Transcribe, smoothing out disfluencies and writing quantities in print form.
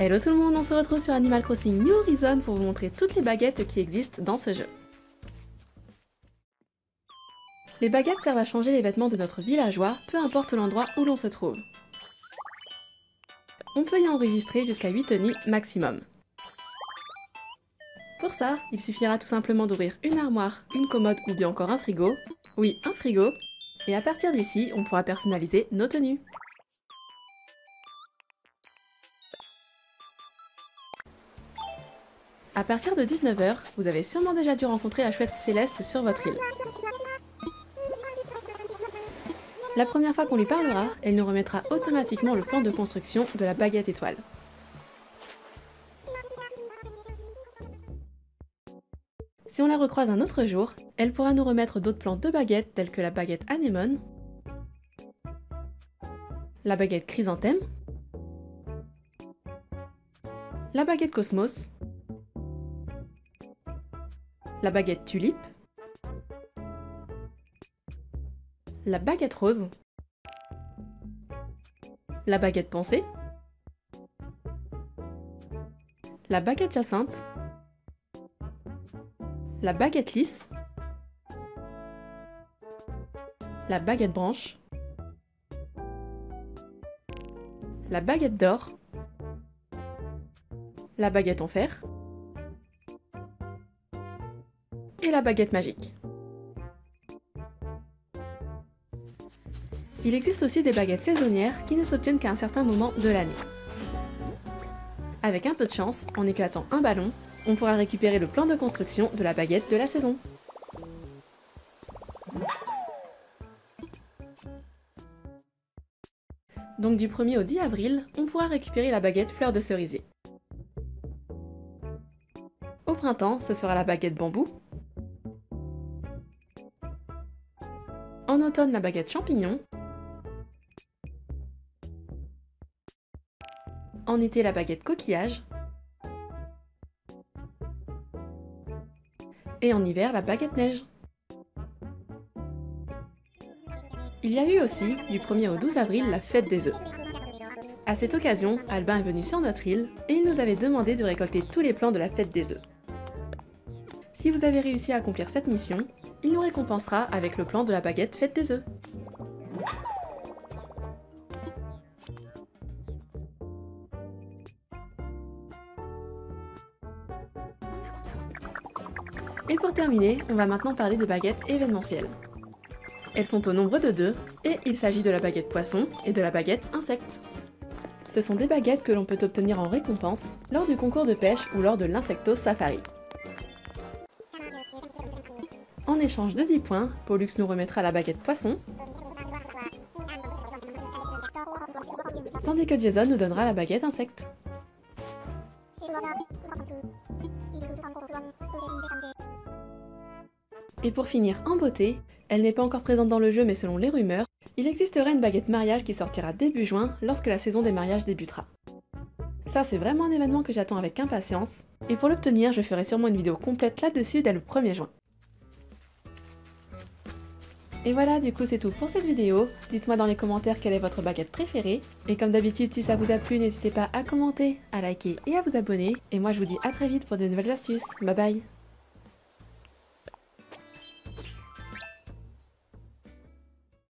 Hello tout le monde, on se retrouve sur Animal Crossing New Horizons pour vous montrer toutes les baguettes qui existent dans ce jeu. Les baguettes servent à changer les vêtements de notre villageois, peu importe l'endroit où l'on se trouve. On peut y enregistrer jusqu'à 8 tenues maximum. Pour ça, il suffira tout simplement d'ouvrir une armoire, une commode ou bien encore un frigo. Oui, un frigo. Et à partir d'ici, on pourra personnaliser nos tenues. À partir de 19 h, vous avez sûrement déjà dû rencontrer la chouette Céleste sur votre île. La première fois qu'on lui parlera, elle nous remettra automatiquement le plan de construction de la baguette étoile. Si on la recroise un autre jour, elle pourra nous remettre d'autres plans de baguettes tels que la baguette anémone, la baguette chrysanthème, la baguette cosmos, la baguette tulipe, la baguette rose, la baguette pensée, la baguette jacinthe, la baguette lisse, la baguette branche, la baguette d'or, la baguette en fer et la baguette magique. Il existe aussi des baguettes saisonnières qui ne s'obtiennent qu'à un certain moment de l'année. Avec un peu de chance, en éclatant un ballon, on pourra récupérer le plan de construction de la baguette de la saison. Donc du 1er au 10 avril, on pourra récupérer la baguette fleur de cerisier. Au printemps, ce sera la baguette bambou. En automne, la baguette champignon. En été, la baguette coquillage. Et en hiver, la baguette neige. Il y a eu aussi, du 1er au 12 avril, la fête des œufs. À cette occasion, Albin est venu sur notre île et il nous avait demandé de récolter tous les plants de la fête des œufs. Si vous avez réussi à accomplir cette mission, il nous récompensera avec le plan de la baguette fête des œufs. Et pour terminer, on va maintenant parler des baguettes événementielles. Elles sont au nombre de 2 et il s'agit de la baguette poisson et de la baguette insecte. Ce sont des baguettes que l'on peut obtenir en récompense lors du concours de pêche ou lors de l'Insecto Safari. En échange de 10 points, Pollux nous remettra la baguette poisson, tandis que Jason nous donnera la baguette insecte. Et pour finir en beauté, elle n'est pas encore présente dans le jeu mais selon les rumeurs, il existerait une baguette mariage qui sortira début juin lorsque la saison des mariages débutera. Ça c'est vraiment un événement que j'attends avec impatience, et pour l'obtenir je ferai sûrement une vidéo complète là-dessus dès le 1er juin. Et voilà, du coup c'est tout pour cette vidéo. Dites-moi dans les commentaires quelle est votre baguette préférée. Et comme d'habitude, si ça vous a plu, n'hésitez pas à commenter, à liker et à vous abonner. Et moi je vous dis à très vite pour de nouvelles astuces. Bye bye!